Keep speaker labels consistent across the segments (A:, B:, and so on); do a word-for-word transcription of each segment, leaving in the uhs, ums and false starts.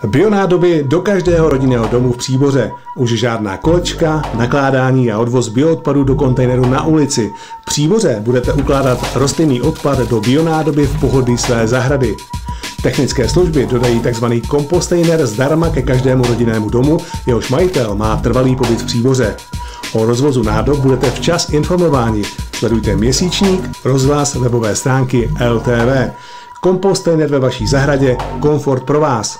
A: Bionádoby do každého rodinného domu v Příboře. Už žádná kolečka, nakládání a odvoz bioodpadu do kontejneru na ulici. V Příboře budete ukládat rostlinný odpad do bionádoby v pohodlí své zahrady. Technické služby dodají tzv. Kompostejner zdarma ke každému rodinnému domu, jehož majitel má trvalý pobyt v Příboře. O rozvozu nádob budete včas informováni. Sledujte Měsíčník, rozhlas, webové stránky L T V. Kompostejner ve vaší zahradě, komfort pro vás.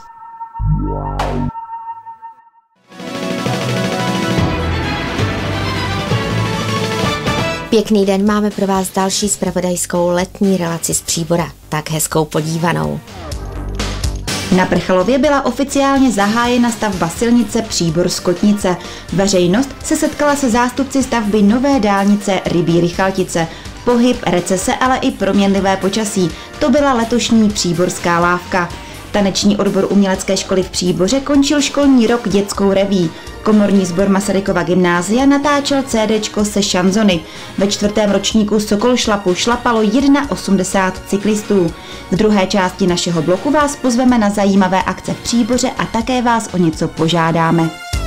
B: Pěkný den, máme pro vás další zpravodajskou letní relaci z Příbora. Tak hezkou podívanou.
C: Na Prchalově byla oficiálně zahájena stavba silnice Příbor-Skotnice. Veřejnost se setkala se zástupci stavby nové dálnice Rybí-Rychaltice. Pohyb, recese, ale i proměnlivé počasí. To byla letošní příborská lávka. Taneční odbor umělecké školy v Příboře končil školní rok dětskou reví. Komorní sbor Masarykova gymnázia natáčel CDčko se šanzony. Ve čtvrtém ročníku Sokol šlapu šlapalo osmdesát jedna cyklistů. V druhé části našeho bloku vás pozveme na zajímavé akce v Příboře a také vás o něco požádáme.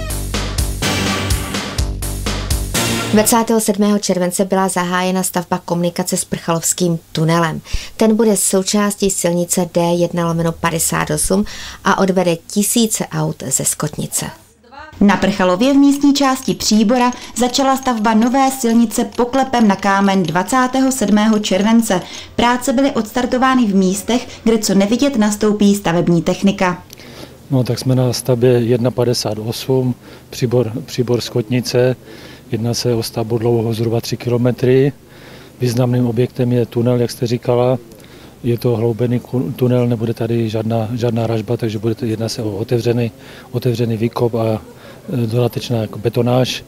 B: dvacátého sedmého července byla zahájena stavba komunikace s Prchalovským tunelem. Ten bude součástí silnice D jedna lomeno padesát osm a odvede tisíce aut ze Skotnice.
C: Na Prchalově v místní části Příbora začala stavba nové silnice Poklepem na kámen dvacátého sedmého července. Práce byly odstartovány v místech, kde co nevidět nastoupí stavební technika.
D: No tak jsme na stavbě jedna padesát osm, Příbor, Příbor Skotnice. Jedná se o stavbu dlouhou zhruba tři kilometry. Významným objektem je tunel, jak jste říkala. Je to hloubený tunel, nebude tady žádná, žádná ražba, takže bude to, jedná se o otevřený, otevřený výkop a dodatečná jako betonáž.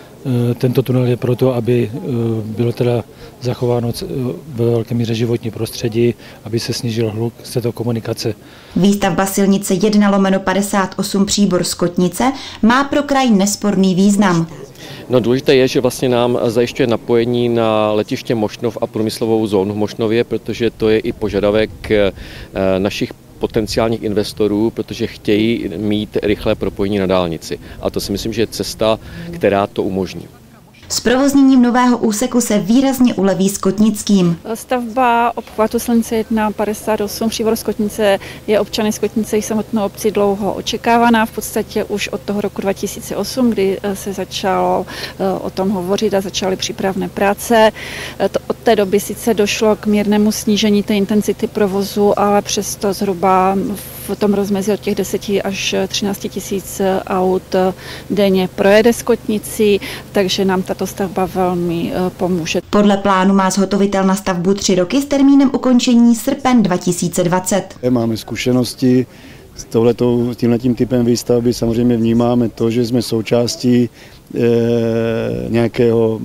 D: Tento tunel je proto, aby bylo teda zachováno ve velké míře životní prostředí, aby se snížil hluk z této komunikace.
C: Výstavba silnice jedna lomeno padesát osm Příbor-Skotnice má pro kraj nesporný význam.
E: No, důležité je, že vlastně nám zajišťuje napojení na letiště Mošnov a průmyslovou zónu v Mošnově, protože to je i požadavek našich potenciálních investorů, protože chtějí mít rychlé propojení na dálnici. A to si myslím, že je cesta, která to umožní.
C: S provozněním nového úseku se výrazně uleví Skotnickým.
F: Stavba obchvatu silnice jedna padesát osm Příbor-Skotnice je občany Skotnice i samotnou obcí dlouho očekávaná, v podstatě už od toho roku dva tisíce osm, kdy se začalo o tom hovořit a začaly přípravné práce. Od té doby sice došlo k mírnému snížení té intenzity provozu, ale přesto zhruba v tom rozmezí od těch deseti až třinácti tisíc aut denně projede Skotnicí, takže nám tato stavba velmi pomůže.
C: Podle plánu má zhotovitel na stavbu tři roky s termínem ukončení srpen dva tisíce dvacet.
G: Máme zkušenosti s tímhletím typem výstavby, samozřejmě vnímáme to, že jsme součástí e, nějakého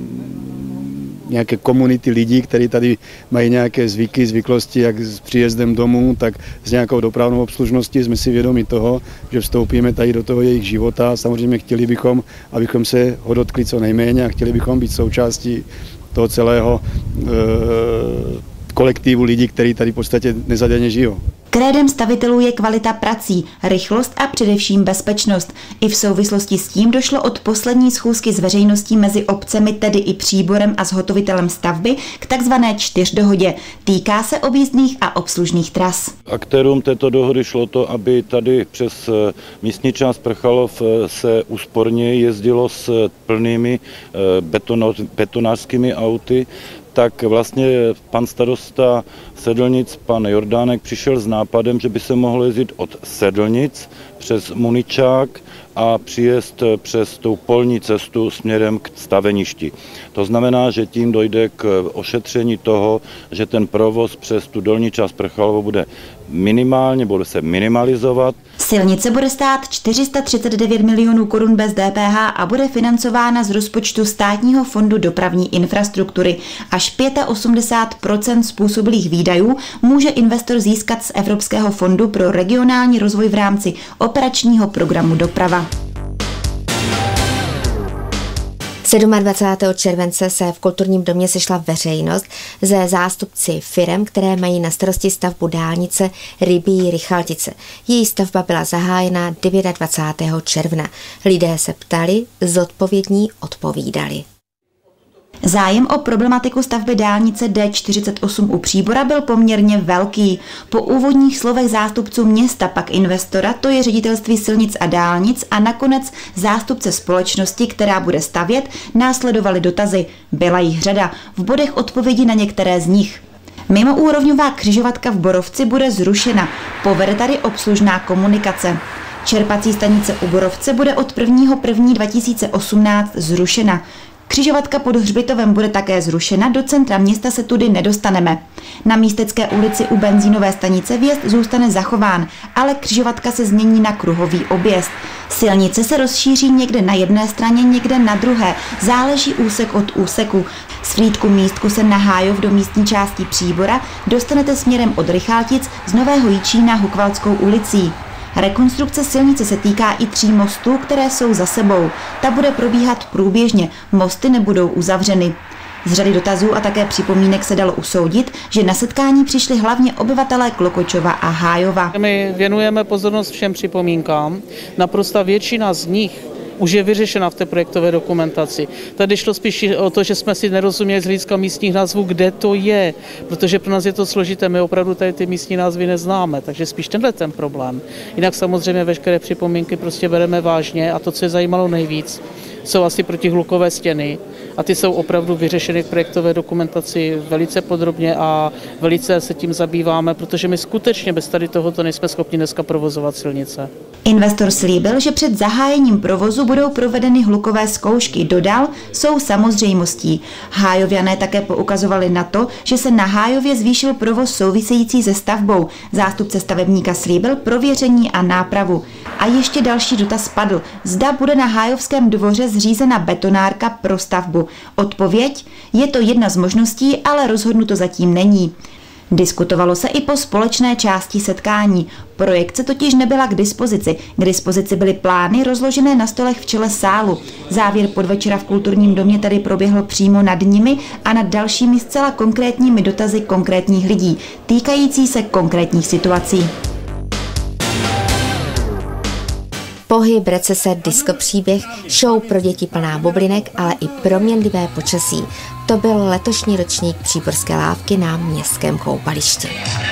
G: nějaké komunity lidí, kteří tady mají nějaké zvyky, zvyklosti, jak s příjezdem domů, tak s nějakou dopravnou obslužností. Jsme si vědomi toho, že vstoupíme tady do toho jejich života. Samozřejmě chtěli bychom, abychom se ho dotkli co nejméně a chtěli bychom být součástí toho celého e, kolektivu lidí, kteří tady v podstatě nezaděně žijou.
C: Krédem stavitelů je kvalita prací, rychlost a především bezpečnost. I v souvislosti s tím došlo od poslední schůzky s veřejností mezi obcemi, tedy i Příborem a zhotovitelem stavby, k takzvané čtyřdohodě. Týká se objízdných a obslužných tras.
H: Aktérům této dohody šlo to, aby tady přes místní část Prchalov se úsporně jezdilo s plnými betonářskými auty. Tak vlastně pan starosta Sedlnic, pan Jordánek, přišel s nápadem, že by se mohlo jezdit od Sedlnic přes Muničák a přijet přes tu polní cestu směrem k staveništi. To znamená, že tím dojde k ošetření toho, že ten provoz přes tu dolní část Prchalova bude minimálně, bude se minimalizovat.
C: Silnice bude stát čtyři sta třicet devět milionů korun bez D P H a bude financována z rozpočtu Státního fondu dopravní infrastruktury. Až osmdesát pět procent způsobilých výdajů může investor získat z Evropského fondu pro regionální rozvoj v rámci operačního programu Doprava.
B: dvacátého sedmého července se v kulturním domě sešla veřejnost ze zástupci firem, které mají na starosti stavbu dálnice Rybí Rychaltice. Její stavba byla zahájena dvacátého devátého června. Lidé se ptali, zodpovědní odpovídali.
C: Zájem o problematiku stavby dálnice D čtyřicet osm u Příbora byl poměrně velký. Po úvodních slovech zástupců města pak investora, to je Ředitelství silnic a dálnic, a nakonec zástupce společnosti, která bude stavět, následovaly dotazy. Byla jich řada, v bodech odpovědi na některé z nich. Mimoúrovňová křižovatka v Borovci bude zrušena, povede tady obslužná komunikace. Čerpací stanice u Borovce bude od prvního prvního dva tisíce osmnáct zrušena. Křižovatka pod Hřbitovem bude také zrušena, do centra města se tudy nedostaneme. Na Místecké ulici u benzínové stanice vjezd zůstane zachován, ale křižovatka se změní na kruhový objezd. Silnice se rozšíří někde na jedné straně, někde na druhé, záleží úsek od úseku. Z Frýdku Místku se na Hájov do místní části Příbora dostanete směrem od Rychaltic z Nového Jičína Hukvalskou ulicí. Rekonstrukce silnice se týká i tří mostů, které jsou za sebou. Ta bude probíhat průběžně, mosty nebudou uzavřeny. Z řady dotazů a také připomínek se dalo usoudit, že na setkání přišli hlavně obyvatelé Klokočova a Hájova.
I: My věnujeme pozornost všem připomínkám. Naprosto většina z nich už je vyřešena v té projektové dokumentaci. Tady šlo spíš o to, že jsme si nerozuměli z hlediska místních názvů, kde to je, protože pro nás je to složité, my opravdu tady ty místní názvy neznáme, takže spíš tenhle ten problém. Jinak samozřejmě veškeré připomínky prostě bereme vážně a to, co je zajímalo nejvíc, jsou asi protihlukové stěny a ty jsou opravdu vyřešeny v projektové dokumentaci velice podrobně a velice se tím zabýváme, protože my skutečně bez tady tohoto nejsme schopni dneska provozovat silnice.
C: Investor slíbil, že před zahájením provozu budou provedeny hlukové zkoušky. Dodal, jsou samozřejmostí. Hájoviané také poukazovali na to, že se na Hájově zvýšil provoz související se stavbou. Zástupce stavebníka slíbil prověření a nápravu. A ještě další dotaz padl. Zda bude na Hájovském dvoře zřízena betonárka pro stavbu. Odpověď? Je to jedna z možností, ale rozhodnuto zatím není. Diskutovalo se i po společné části setkání. Projekce totiž nebyla k dispozici. K dispozici byly plány rozložené na stolech v čele sálu. Závěr podvečera v kulturním domě tady proběhl přímo nad nimi a nad dalšími zcela konkrétními dotazy konkrétních lidí, týkající se konkrétních situací.
B: Pohyb, recese, disco příběh, show pro děti plná bublinek, ale i proměnlivé počasí. To byl letošní ročník Příborské lávky na městském koupališti.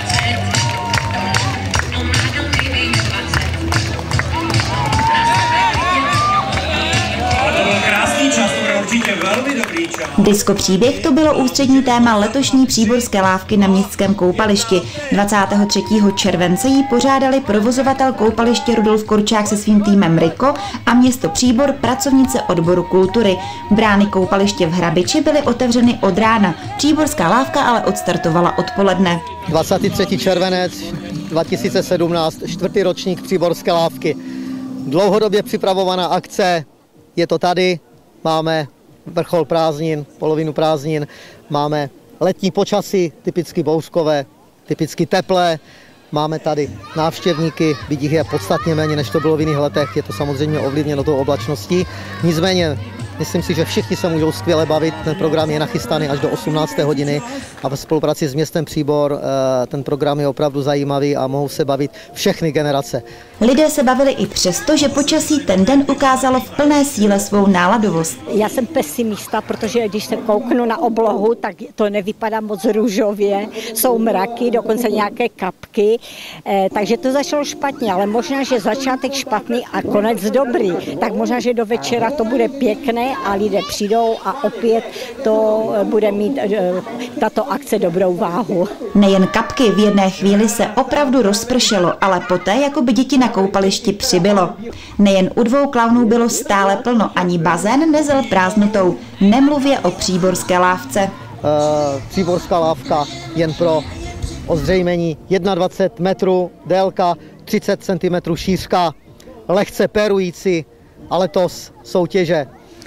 C: Disco příběh to bylo ústřední téma letošní Příborské lávky na městském koupališti. dvacátého třetího července ji pořádali provozovatel koupaliště Rudolf Korčák se svým týmem Riko a město Příbor, pracovnice odboru kultury. Brány koupaliště v Hrabiči byly otevřeny od rána. Příborská lávka ale odstartovala odpoledne.
J: dvacátého třetího červenec dva tisíce sedmnáct, čtvrtý ročník Příborské lávky. Dlouhodobě připravovaná akce, je to tady, máme vrchol prázdnin, polovinu prázdnin, máme letní počasí, typicky bouřkové, typicky teplé, máme tady návštěvníky, byť jich je podstatně méně, než to bylo v jiných letech, je to samozřejmě ovlivněno tou oblačností, nicméně myslím si, že všichni se můžou skvěle bavit, ten program je nachystaný až do osmnácté hodiny a ve spolupráci s městem Příbor ten program je opravdu zajímavý a mohou se bavit všechny generace.
C: Lidé se bavili i přesto, že počasí ten den ukázalo v plné síle svou náladovost.
K: Já jsem pesimista, protože když se kouknu na oblohu, tak to nevypadá moc růžově, jsou mraky, dokonce nějaké kapky, eh, takže to začalo špatně, ale možná, že začátek špatný a konec dobrý, tak možná, že do večera to bude pěkné a lidé přijdou a opět to bude mít tato akce dobrou váhu.
C: Nejen kapky, v jedné chvíli se opravdu rozpršelo, ale poté jako by děti na koupališti přibylo. Nejen u dvou klaunů bylo stále plno, ani bazén nezel prázdnotou, nemluvě o Příborské lávce.
J: E, Příborská lávka jen pro ozřejmení dvacet jedna metrů délka, třicet centimetrů šířka, lehce pérující a letos soutěže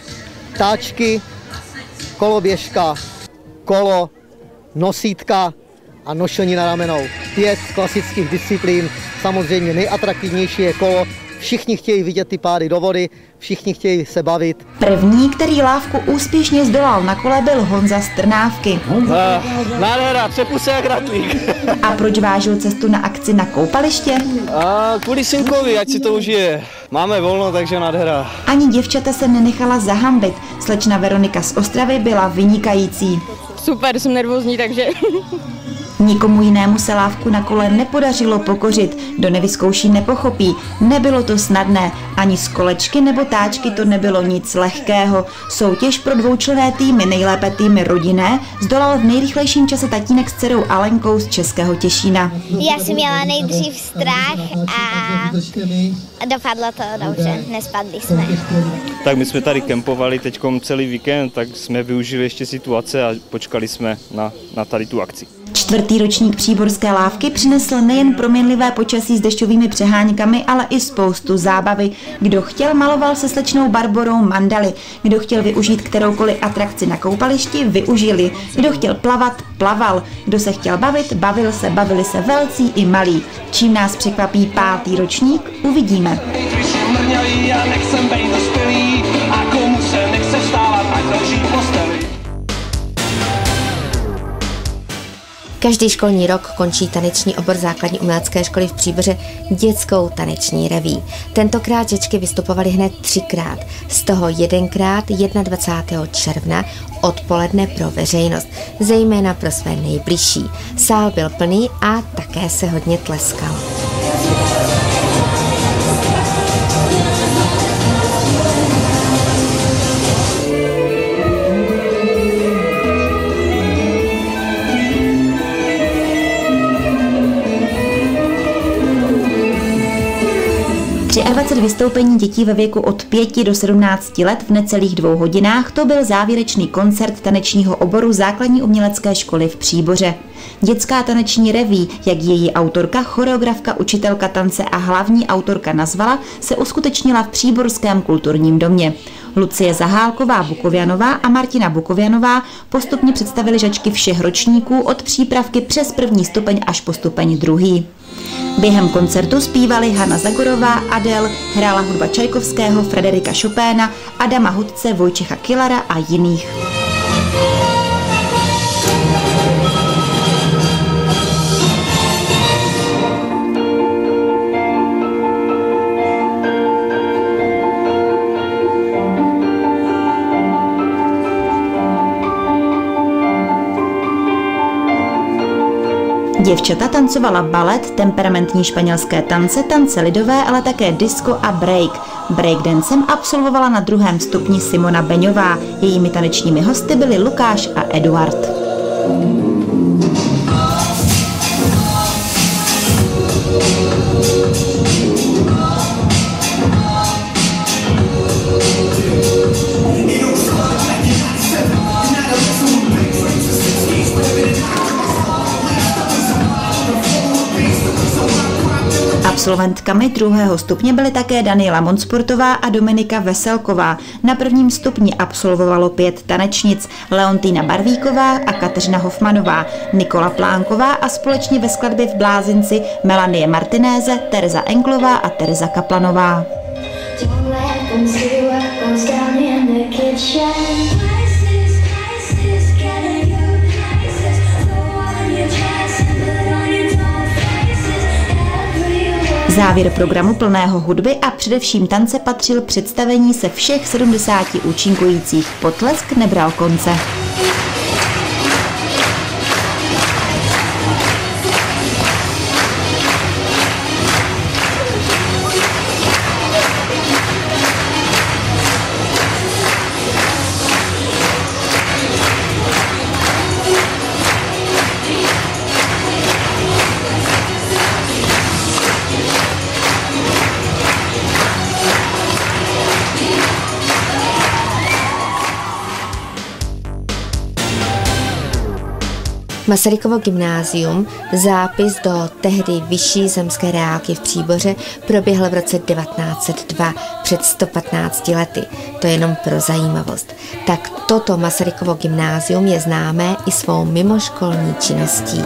J: táčky, koloběžka, kolo, nosítka a nošení na ramenou. Pět klasických disciplín, samozřejmě nejatraktivnější je kolo, všichni chtějí vidět ty pády do vody, všichni chtějí se bavit.
C: První, který lávku úspěšně zdolal na kole, byl Honza z Trnávky.
L: Nádhera, třepu se jak ratlík.
C: A proč vážil cestu na akci na koupaliště?
L: A kvůli synkovi, ať si to užije. Máme volno, takže nádhera.
C: Ani děvčata se nenechala zahambit. Slečna Veronika z Ostravy byla vynikající.
M: Super, jsem nervózní, takže...
C: Nikomu jinému se lávku na kole nepodařilo pokořit, kdo nevyzkouší nepochopí. Nebylo to snadné, ani z kolečky nebo táčky to nebylo nic lehkého. Soutěž pro dvoučlenné týmy, nejlépe týmy rodinné, zdolal v nejrychlejším čase tatínek s dcerou Alenkou z Českého Těšína.
N: Já jsem měla nejdřív strach a dopadlo to dobře, nespadli jsme.
L: Tak my jsme tady kempovali teďkom celý víkend, tak jsme využili ještě situace a počkali jsme na, na tady tu akci.
C: Čtvrtý ročník příborské lávky přinesl nejen proměnlivé počasí s dešťovými přeháňkami, ale i spoustu zábavy. Kdo chtěl, maloval se slečnou Barborou mandaly. Kdo chtěl využít kteroukoliv atrakci na koupališti, využili. Kdo chtěl plavat, plaval. Kdo se chtěl bavit, bavil se, bavili se velcí i malí. Čím nás překvapí pátý ročník, uvidíme.
B: Každý školní rok končí taneční obor základní umělecké školy v Příboře dětskou taneční reví. Tentokrát děčky vystupovaly hned třikrát, z toho jedenkrát dvacátého prvního června odpoledne pro veřejnost, zejména pro své nejbližší. Sál byl plný a také se hodně tleskal.
C: dvacet vystoupení dětí ve věku od pěti do sedmnácti let v necelých dvou hodinách, to byl závěrečný koncert tanečního oboru základní umělecké školy v Příboře. Dětská taneční reví, jak její autorka, choreografka, učitelka tance a hlavní autorka nazvala, se uskutečnila v Příborském kulturním domě. Lucie Zahálková Bukovianová a Martina Bukovianová postupně představili žačky všech ročníků od přípravky přes první stupeň až po stupeň druhý. Během koncertu zpívali Hana Zagorová, Adele, hrála hudba Čajkovského, Frederika Chopéna, Adama Hudce, Vojtěcha Killara a jiných. Děvčata tancovala balet, temperamentní španělské tance, tance lidové, ale také disco a break. Breakdancem absolvovala na druhém stupni Simona Beňová. Jejími tanečními hosty byli Lukáš a Eduard. Absolventkami druhého stupně byly také Daniela Monsportová a Dominika Veselková. Na prvním stupni absolvovalo pět tanečnic: Leontýna Barvíková a Kateřina Hofmanová, Nikola Plánková a společně ve skladbě v Blázinci Melanie Martinéze, Tereza Englová a Tereza Kaplanová. Závěr programu plného hudby a především tance patřil představení se všech sedmdesáti účinkujících. Potlesk nebral konce.
B: Masarykovo gymnázium, zápis do tehdy vyšší zemské reálky v Příboře, proběhl v roce devatenáct set dva, před sto patnácti lety. To je jenom pro zajímavost. Tak toto Masarykovo gymnázium je známé i svou mimoškolní činností.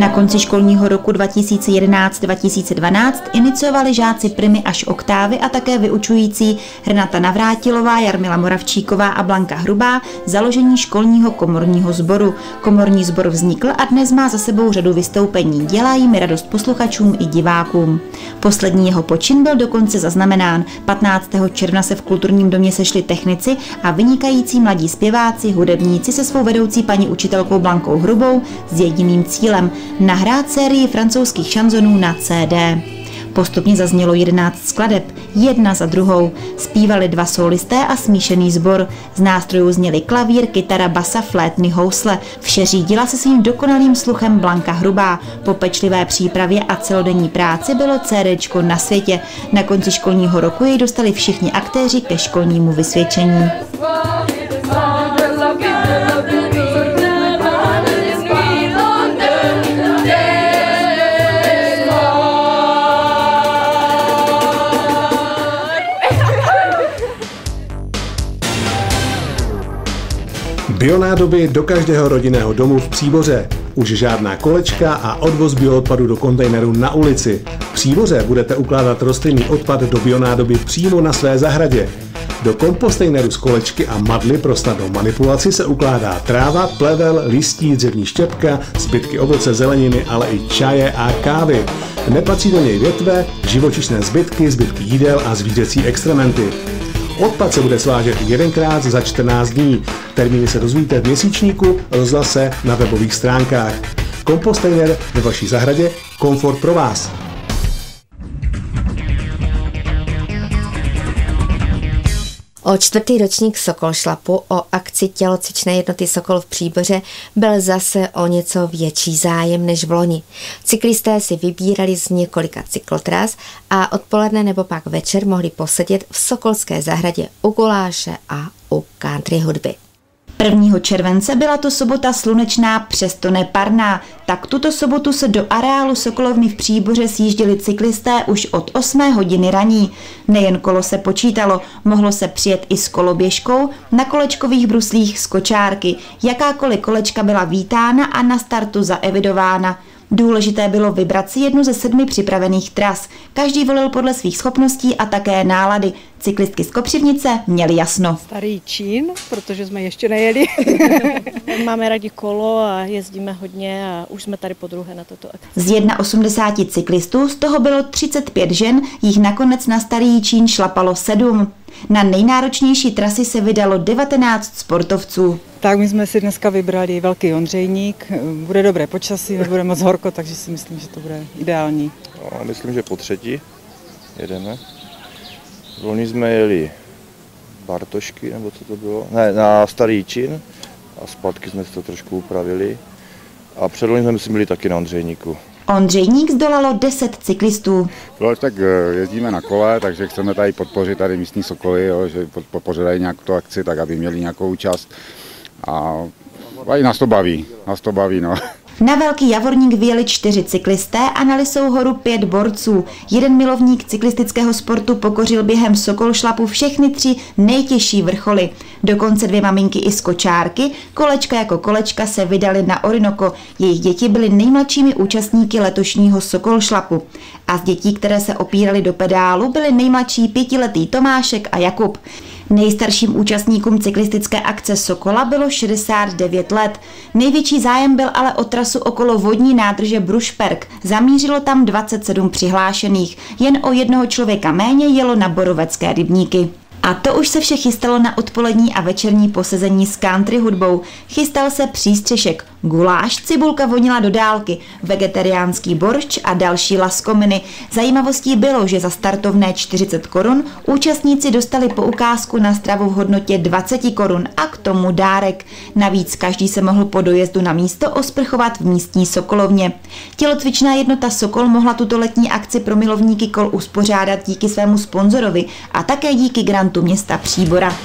C: Na konci školního roku dva tisíce jedenáct dva tisíce dvanáct iniciovali žáci primy až oktávy a také vyučující Renata Navrátilová, Jarmila Moravčíková a Blanka Hrubá založení školního komorního sboru. Komorní sbor vznikl a dnes má za sebou řadu vystoupení. Dělá jim radost posluchačům i divákům. Poslední jeho počin byl dokonce zaznamenán. patnáctého června se v kulturním domě sešli technici a vynikající mladí zpěváci, hudebníci se svou vedoucí paní učitelkou Blankou Hrubou s jediným cílem nahrát sérii francouzských šanzonů na C D. Postupně zaznělo jedenáct skladeb, jedna za druhou. Zpívali dva solisté a smíšený sbor. Z nástrojů zněly klavír, kytara, basa, flétny, housle. Vše řídila se svým dokonalým sluchem Blanka Hrubá. Po pečlivé přípravě a celodenní práci bylo CDčko na světě. Na konci školního roku jej dostali všichni aktéři ke školnímu vysvědčení.
A: Bionádoby do každého rodinného domu v Příboře. Už žádná kolečka a odvoz bioodpadu do kontejneru na ulici. V Příboře budete ukládat rostlinný odpad do bionádoby přímo na své zahradě. Do kompostejneru z kolečky a madly pro snadnou manipulaci se ukládá tráva, plevel, listí, dřevní štěpka, zbytky ovoce, zeleniny, ale i čaje a kávy. Nepatří do něj větve, živočišné zbytky, zbytky jídel a zvířecí extrementy. Odpad se bude svážet jedenkrát za čtrnáct dní. Termíny se dozvíte v měsíčníku, rozhlase, na webových stránkách. Kompostejner ve vaší zahradě, komfort pro vás.
B: O čtvrtý ročník Sokolšlapu, o akci tělocvičné jednoty Sokol v Příboře byl zase o něco větší zájem než v loni. Cyklisté si vybírali z několika cyklotras a odpoledne nebo pak večer mohli posedět v Sokolské zahradě u guláše a u country hudby.
C: prvního července byla to sobota slunečná, přesto neparná. Tak tuto sobotu se do areálu Sokolovny v Příboře sjížděli cyklisté už od osmé hodiny raní. Nejen kolo se počítalo, mohlo se přijet i s koloběžkou, na kolečkových bruslích z kočárky. Jakákoliv kolečka byla vítána a na startu zaevidována. Důležité bylo vybrat si jednu ze sedmi připravených tras. Každý volil podle svých schopností a také nálady. Cyklistky z Kopřivnice měly jasno.
O: Starý Čín, protože jsme ještě nejeli. Máme rádi kolo a jezdíme hodně a už jsme tady po druhé na toto akci.
C: Z osmdesáti jedna cyklistů z toho bylo třicet pět žen, jich nakonec na Starý Čín šlapalo sedm. Na nejnáročnější trasy se vydalo devatenáct sportovců.
O: Tak my jsme si dneska vybrali Velký Ondřejník, bude dobré počasí, nebude moc horko, takže si myslím, že to bude ideální.
P: No, myslím, že po třetí jedeme. Loni jsme jeli Bartošky, nebo co to bylo, ne, na Starý Čín a zpátky jsme si to trošku upravili a předloni jsme myslím byli taky na Ondřejníku.
C: Ondřejník zdolalo deset cyklistů.
Q: Proč tak jezdíme na kole, takže chceme tady podpořit tady místní Sokoly, jo, že podpořili nějakou tu akci, tak aby měli nějakou účast. A, a i nás to baví, nás to baví, no.
C: Na Velký Javorník vyjeli čtyři cyklisté a na Lisou horu pět borců. Jeden milovník cyklistického sportu pokořil během Sokolšlapu všechny tři nejtěžší vrcholy. Dokonce dvě maminky i z kočárky, kolečka jako kolečka, se vydali na Orinoco. Jejich děti byly nejmladšími účastníky letošního Sokolšlapu. A z dětí, které se opíraly do pedálu, byli nejmladší pětiletý Tomášek a Jakub. Nejstarším účastníkům cyklistické akce Sokola bylo šedesát devět let. Největší zájem byl ale o trasu okolo vodní nádrže Brušperk. Zamířilo tam dvacet sedm přihlášených. Jen o jednoho člověka méně jelo na Borovecké rybníky. A to už se vše chystalo na odpolední a večerní posezení s country hudbou. Chystal se přístřešek, guláš, cibulka vonila do dálky, vegetariánský boršč a další laskominy. Zajímavostí bylo, že za startovné čtyřicet korun účastníci dostali poukázku na stravu v hodnotě dvacet korun a k tomu dárek. Navíc každý se mohl po dojezdu na místo osprchovat v místní Sokolovně. Tělocvičná jednota Sokol mohla tuto letní akci pro milovníky kol uspořádat díky svému sponzorovi a také díky grantu města Příbora.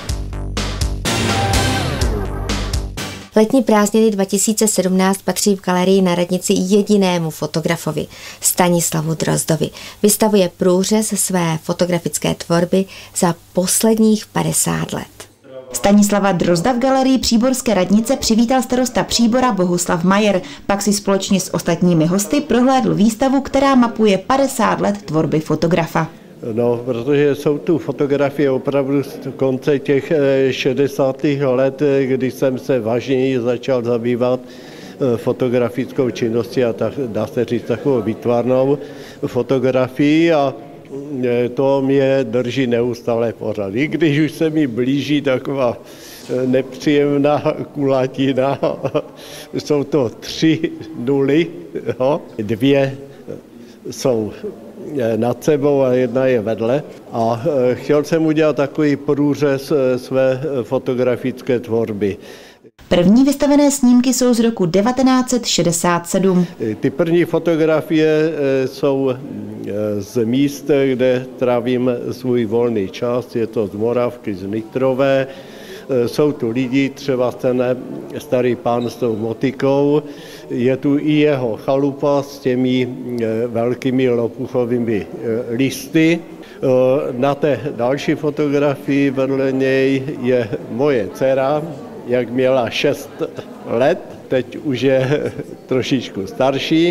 B: Letní prázdniny dva tisíce sedmnáct patří v galerii na radnici jedinému fotografovi, Stanislavu Drozdovi. Vystavuje průřez své fotografické tvorby za posledních padesát let.
C: Stanislava Drozda v galerii Příborské radnice přivítal starosta Příbora Bohuslav Majer, pak si společně s ostatními hosty prohlédl výstavu, která mapuje padesát let tvorby fotografa.
R: No, protože jsou tu fotografie opravdu z konce těch šedesátých let, kdy jsem se vážněji začal zabývat fotografickou činností a tak, dá se říct takovou výtvarnou fotografii a to mě drží neustále pořád. I když už se mi blíží taková nepříjemná kulatina, jsou to tři nuly, jo? Dvě jsou nad sebou a jedna je vedle. A chtěl jsem udělat takový průřez své fotografické tvorby.
C: První vystavené snímky jsou z roku devatenáct set šedesát sedm.
R: Ty první fotografie jsou z míst, kde trávím svůj volný čas. Je to z Moravky, z Nitrové. Jsou tu lidi, třeba ten starý pán s tou motikou. Je tu i jeho chalupa s těmi velkými lopuchovými listy. Na té další fotografii vedle něj je moje dcera, jak měla šest let, teď už je trošičku starší.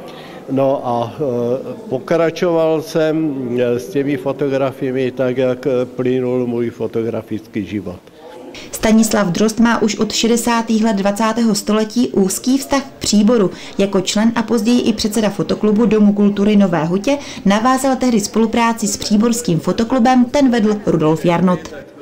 R: No a pokračoval jsem s těmi fotografiemi tak, jak plynul můj fotografický život.
C: Stanislav Drozd má už od šedesátých let dvacátého století úzký vztah k Příboru. Jako člen a později i předseda fotoklubu Domu kultury Nové Hutě navázal tehdy spolupráci s příborským fotoklubem, ten vedl Rudolf Jarnot.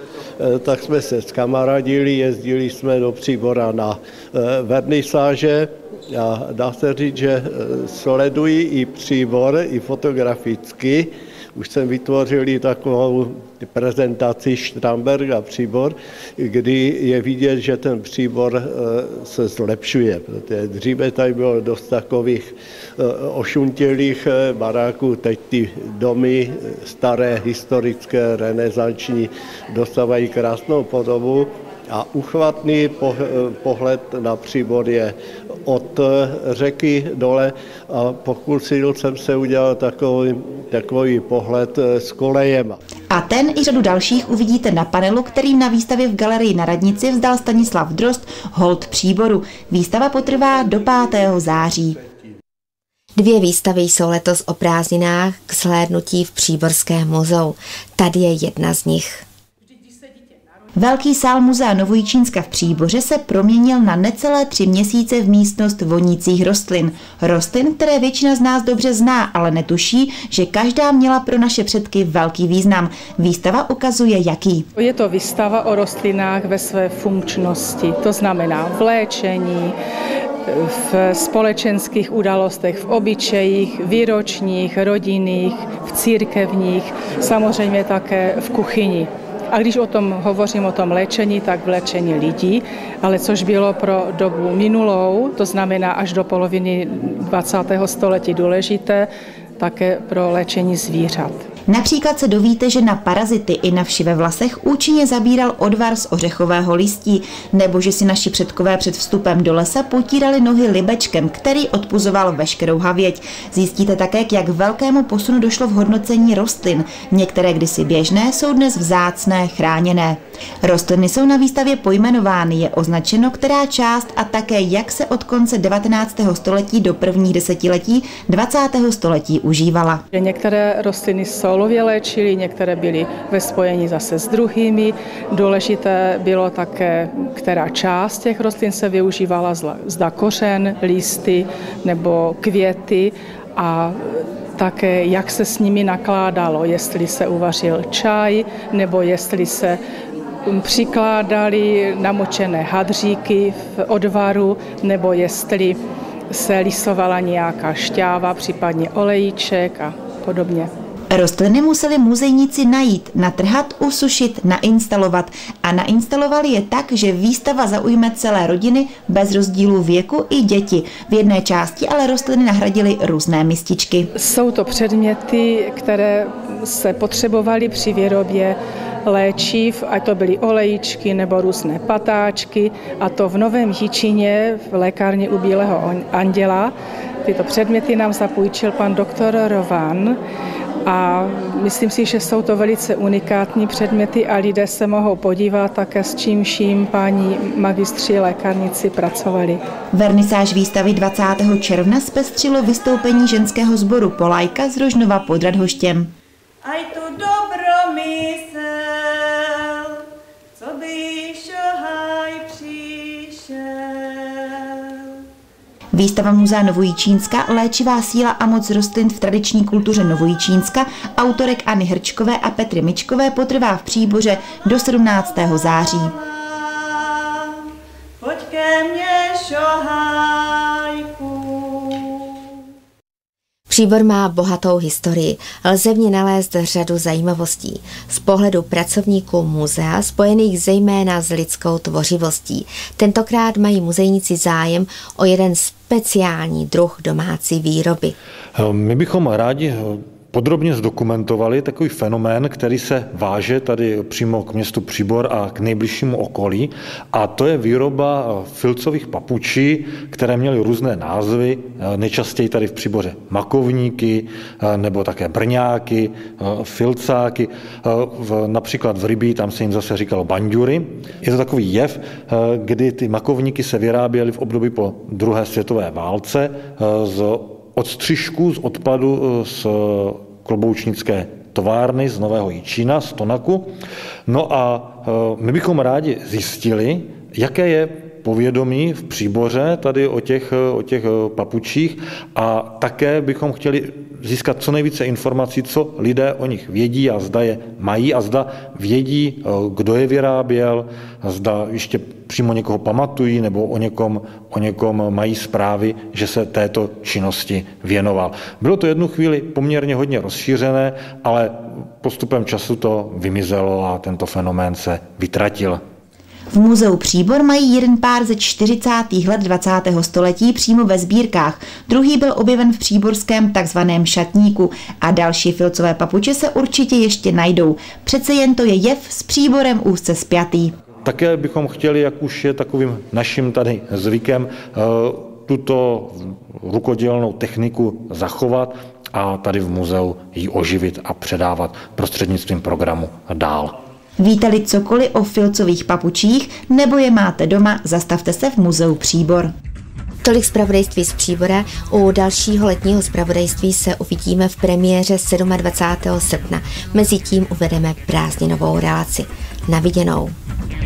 R: Tak jsme se zkamarádili, jezdili jsme do Příbora na vernisáže a dá se říct, že sleduji i Příbor, i fotograficky. Už jsem vytvořil takovou prezentaci Štramberg a Příbor, kdy je vidět, že ten Příbor se zlepšuje. Protože dříve tady bylo dost takových ošuntělých baráků, teď ty domy staré, historické, renesanční dostávají krásnou podobu. A uchvatný pohled na Příbor je od řeky dole a pokusil jsem se udělat takový, takový pohled s kolejema.
C: A ten i řadu dalších uvidíte na panelu, kterým na výstavě v galerii na radnici vzdal Stanislav Drozd hold Příboru. Výstava potrvá do pátého září.
B: Dvě výstavy jsou letos o prázdninách k shlédnutí v Příborském muzeu. Tady je jedna z nich.
C: Velký sál muzea Novojičínska v Příboře se proměnil na necelé tři měsíce v místnost vonících rostlin. Rostlin, které většina z nás dobře zná, ale netuší, že každá měla pro naše předky velký význam. Výstava ukazuje jaký.
S: Je to výstava o rostlinách ve své funkčnosti, to znamená v léčení, v společenských událostech, v obyčejích, výročních, rodinných, v církevních, samozřejmě také v kuchyni. A když o tom hovořím, o tom léčení, tak v léčení lidí, ale což bylo pro dobu minulou, to znamená až do poloviny dvacátého století důležité, také pro léčení zvířat.
C: Například se dovíte, že na parazity i na vši ve vlasech účinně zabíral odvar z ořechového listí, nebo že si naši předkové před vstupem do lesa potírali nohy libečkem, který odpuzoval veškerou havěť. Zjistíte také, k jak velkému posunu došlo v hodnocení rostlin. Některé kdysi běžné jsou dnes vzácné, chráněné. Rostliny jsou na výstavě pojmenovány, je označeno, která část a také jak se od konce devatenáctého století do prvních desetiletí dvacátého století užívala.
S: Některé rostliny solově léčily, některé byly ve spojení zase s druhými. Důležité bylo také, která část těch rostlin se využívala, zda kořen, listy nebo květy a také jak se s nimi nakládalo, jestli se uvařil čaj nebo jestli se přikládali namočené hadříky v odvaru, nebo jestli se lisovala nějaká šťáva, případně olejček a podobně.
C: Rostliny museli muzejníci najít, natrhat, usušit, nainstalovat a nainstalovali je tak, že výstava zaujme celé rodiny bez rozdílu věku i děti. V jedné části ale rostliny nahradily různé mističky.
S: Jsou to předměty, které se potřebovaly při výrobě léčiv, ať to byly olejčky nebo různé patáčky, a to v Novém Jičíně v lékárně u Bílého anděla. Tyto předměty nám zapůjčil pan doktor Rovan A myslím si, že jsou to velice unikátní předměty a lidé se mohou podívat také s čím vším páni magistři lékárníci pracovali.
C: Vernisáž výstavy dvacátého června zpestřilo vystoupení ženského sboru Polajka z Rožnova pod Radhoštěm.
T: Aj tu dobro mysel, co by šohaj přišel.
C: Výstava Muzea Novojičínska Léčivá síla a moc rostlin v tradiční kultuře Novojičínska autorek Anny Hrčkové a Petry Mičkové potrvá v Příboře do sedmnáctého září.
T: Pojď ke mně, šohajku.
B: Příbor má bohatou historii, lze v ní nalézt řadu zajímavostí. Z pohledu pracovníků muzea spojených zejména s lidskou tvořivostí. Tentokrát mají muzejníci zájem o jeden speciální druh domácí výroby.
U: My bychom rádi podrobně zdokumentovali takový fenomén, který se váže tady přímo k městu Příbor a k nejbližšímu okolí, a to je výroba filcových papučí, které měly různé názvy, nejčastěji tady v Příboře makovníky, nebo také brňáky, filcáky, například v Rybí, tam se jim zase říkalo banďury. Je to takový jev, kdy ty makovníky se vyráběly v období po druhé světové válce z odstřižků z odpadu z kloboučnické továrny z Nového Jičína, z Tonaku. No a my bychom rádi zjistili, jaké je povědomí v Příboře tady o těch, o těch papučích, a také bychom chtěli získat co nejvíce informací, co lidé o nich vědí a zda je mají a zda vědí, kdo je vyráběl, zda ještě přímo někoho pamatují nebo o někom, o někom mají zprávy, že se této činnosti věnoval. Bylo to jednu chvíli poměrně hodně rozšířené, ale postupem času to vymizelo a tento fenomén se vytratil.
C: V muzeu Příbor mají jeden pár ze čtyřicátých let dvacátého století přímo ve sbírkách. Druhý byl objeven v příborském takzvaném šatníku a další filcové papuče se určitě ještě najdou. Přece jen to je jev s Příborem úzce spjatý.
U: Také bychom chtěli, jak už je takovým naším tady zvykem, tuto rukodělnou techniku zachovat a tady v muzeu ji oživit a předávat prostřednictvím programu dál.
C: Víte-li cokoliv o filcových papučích, nebo je máte doma, zastavte se v muzeu Příbor.
B: Tolik zpravodajství z Příbora. U dalšího letního zpravodajství se uvidíme v premiéře dvacátého sedmého srpna. Mezitím uvedeme prázdninovou relaci. Na viděnou.